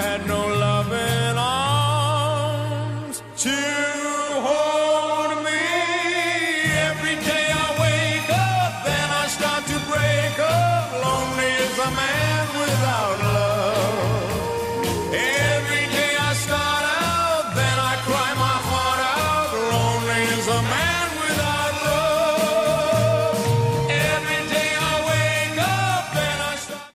had no loving arms to hold me. Every day I wake up, then I start to break up. Lonely as a man without